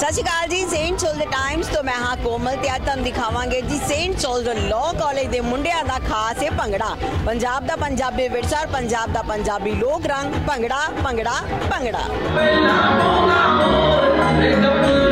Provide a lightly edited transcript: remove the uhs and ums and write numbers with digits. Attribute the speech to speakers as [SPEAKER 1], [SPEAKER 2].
[SPEAKER 1] सत श्री अकाल जी। Saint soldier times तो मैं हाँ कोमल ते अज तुहानूं दिखावांगे जी सेंट सोल्जर लॉ कॉलेज के मुंडियां दा खास है भंगड़ा। पंजाब दा पंजाबी विरसा और पंजाब दा पंजाबी लोक रंग भंगड़ा भंगड़ा भंगड़ा।